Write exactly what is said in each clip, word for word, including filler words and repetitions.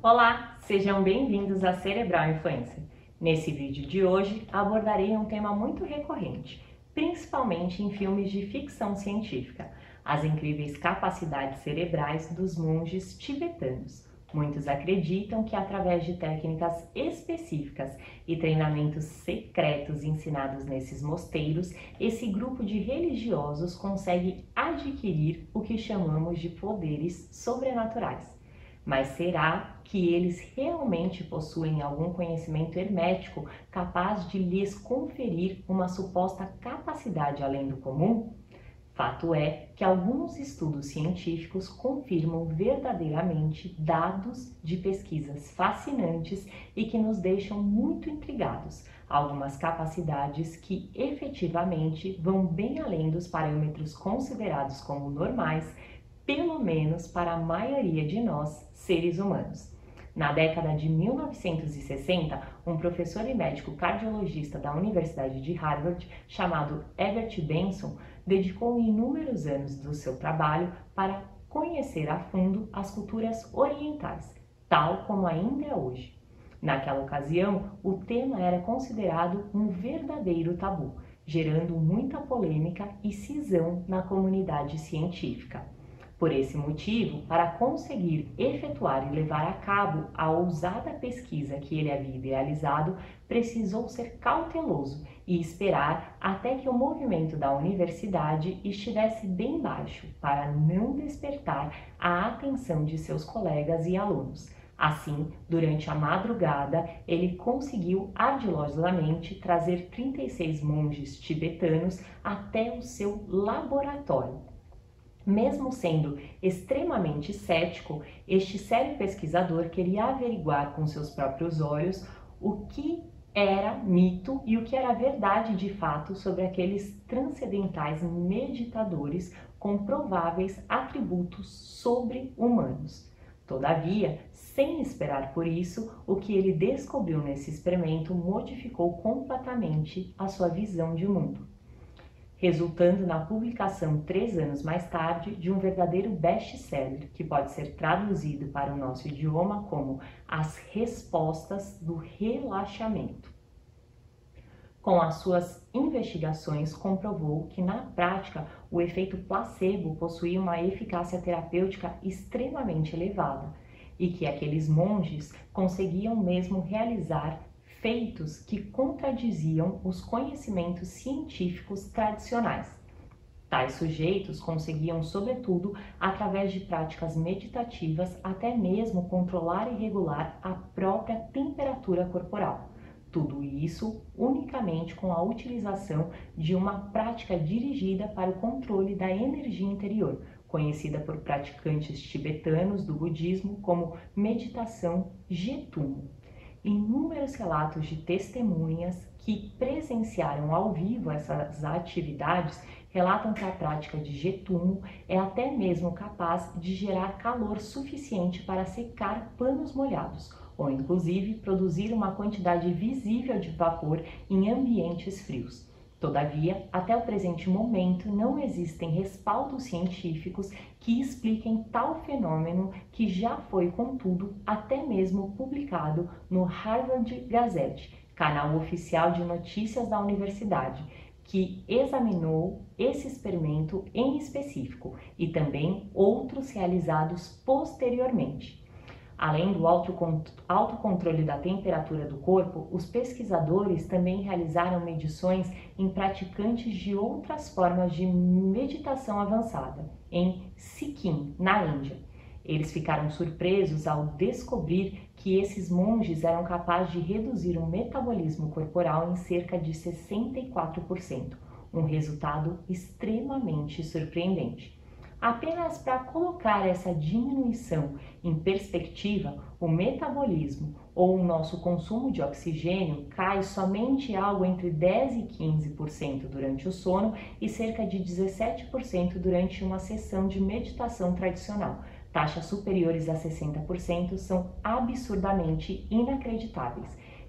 Olá, sejam bem-vindos à Cerebral Influencer. Nesse vídeo de hoje abordarei um tema muito recorrente, principalmente em filmes de ficção científica, as incríveis capacidades cerebrais dos monges tibetanos. Muitos acreditam que através de técnicas específicas e treinamentos secretos ensinados nesses mosteiros, esse grupo de religiosos consegue adquirir o que chamamos de poderes sobrenaturais. Mas será que eles realmente possuem algum conhecimento hermético capaz de lhes conferir uma suposta capacidade além do comum? Fato é que alguns estudos científicos confirmam verdadeiramente dados de pesquisas fascinantes e que nos deixam muito intrigados. Algumas capacidades que efetivamente vão bem além dos parâmetros considerados como normais, pelo menos para a maioria de nós, seres humanos. Na década de mil novecentos e sessenta, um professor e médico cardiologista da Universidade de Harvard, chamado Herbert Benson, dedicou inúmeros anos do seu trabalho para conhecer a fundo as culturas orientais, tal como ainda é hoje. Naquela ocasião, o tema era considerado um verdadeiro tabu, gerando muita polêmica e cisão na comunidade científica. Por esse motivo, para conseguir efetuar e levar a cabo a ousada pesquisa que ele havia idealizado, precisou ser cauteloso e esperar até que o movimento da universidade estivesse bem baixo, para não despertar a atenção de seus colegas e alunos. Assim, durante a madrugada, ele conseguiu ardilosamente trazer trinta e seis monges tibetanos até o seu laboratório. Mesmo sendo extremamente cético, este sério pesquisador queria averiguar com seus próprios olhos o que era mito e o que era verdade de fato sobre aqueles transcendentais meditadores com prováveis atributos sobre-humanos. Todavia, sem esperar por isso, o que ele descobriu nesse experimento modificou completamente a sua visão de mundo, resultando na publicação três anos mais tarde de um verdadeiro best-seller que pode ser traduzido para o nosso idioma como As Respostas do Relaxamento. Com as suas investigações, comprovou que na prática o efeito placebo possuía uma eficácia terapêutica extremamente elevada e que aqueles monges conseguiam mesmo realizar feitos que contradiziam os conhecimentos científicos tradicionais. Tais sujeitos conseguiam, sobretudo, através de práticas meditativas, até mesmo controlar e regular a própria temperatura corporal. Tudo isso unicamente com a utilização de uma prática dirigida para o controle da energia interior, conhecida por praticantes tibetanos do budismo como meditação Getumo. Inúmeros relatos de testemunhas que presenciaram ao vivo essas atividades relatam que a prática de Getumo é até mesmo capaz de gerar calor suficiente para secar panos molhados, ou inclusive produzir uma quantidade visível de vapor em ambientes frios. Todavia, até o presente momento, não existem respaldos científicos que expliquem tal fenômeno, que já foi, contudo, até mesmo publicado no Harvard Gazette, canal oficial de notícias da universidade, que examinou esse experimento em específico e também outros realizados posteriormente. Além do autocontrole da temperatura do corpo, os pesquisadores também realizaram medições em praticantes de outras formas de meditação avançada, em Sikkim, na Índia. Eles ficaram surpresos ao descobrir que esses monges eram capazes de reduzir o metabolismo corporal em cerca de sessenta e quatro por cento, um resultado extremamente surpreendente. Apenas para colocar essa diminuição em perspectiva, o metabolismo ou o nosso consumo de oxigênio cai somente algo entre dez e quinze por cento durante o sono e cerca de dezessete por cento durante uma sessão de meditação tradicional. Taxas superiores a sessenta por cento são absurdamente inacreditáveis.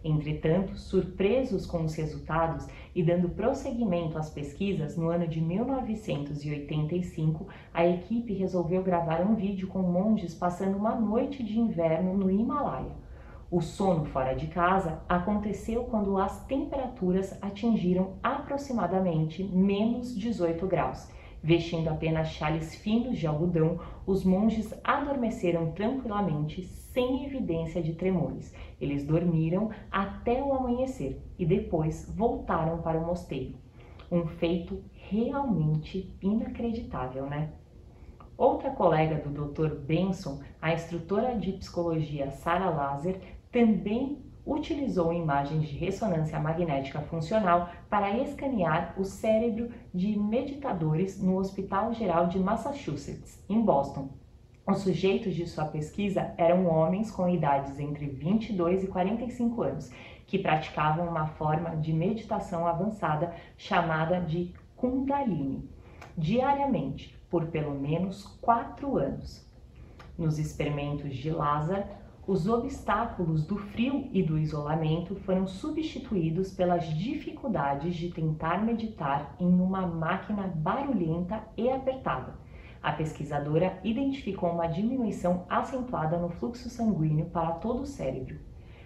Entretanto, surpresos com os resultados e dando prosseguimento às pesquisas, no ano de mil novecentos e oitenta e cinco, a equipe resolveu gravar um vídeo com monges passando uma noite de inverno no Himalaia. O sono fora de casa aconteceu quando as temperaturas atingiram aproximadamente menos dezoito graus. Vestindo apenas xales finos de algodão, os monges adormeceram tranquilamente, sem evidência de tremores. Eles dormiram até o amanhecer e depois voltaram para o mosteiro. Um feito realmente inacreditável, né? Outra colega do doutor Benson, a instrutora de psicologia Sarah Laser, também utilizou imagens de ressonância magnética funcional para escanear o cérebro de meditadores no Hospital Geral de Massachusetts, em Boston. Os sujeitos de sua pesquisa eram homens com idades entre vinte e dois e quarenta e cinco anos, que praticavam uma forma de meditação avançada chamada de Kundalini, diariamente, por pelo menos quatro anos. Nos experimentos de Lazar, os obstáculos do frio e do isolamento foram substituídos pelas dificuldades de tentar meditar em uma máquina barulhenta e apertada. A pesquisadora identificou uma diminuição acentuada no fluxo sanguíneo para todo o cérebro.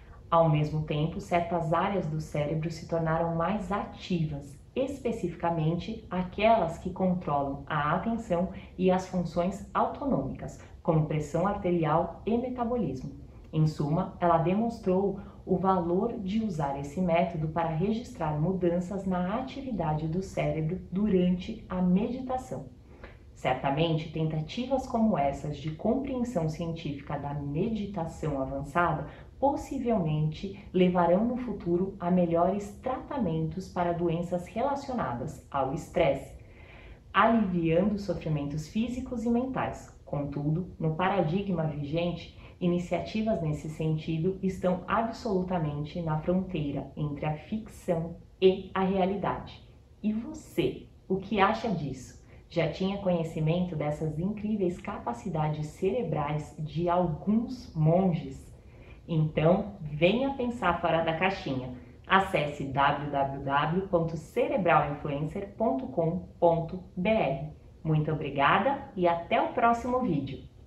Ao mesmo tempo, certas áreas do cérebro se tornaram mais ativas, especificamente aquelas que controlam a atenção e as funções autonômicas, como pressão arterial e metabolismo. Em suma, ela demonstrou o valor de usar esse método para registrar mudanças na atividade do cérebro durante a meditação. Certamente, tentativas como essas de compreensão científica da meditação avançada possivelmente levarão no futuro a melhores tratamentos para doenças relacionadas ao estresse, aliviando sofrimentos físicos e mentais. Contudo, no paradigma vigente, iniciativas nesse sentido estão absolutamente na fronteira entre a ficção e a realidade. E você, o que acha disso? Já tinha conhecimento dessas incríveis capacidades cerebrais de alguns monges? Então, venha pensar fora da caixinha. Acesse w w w ponto cerebral influencer ponto com ponto b r. Muito obrigada e até o próximo vídeo!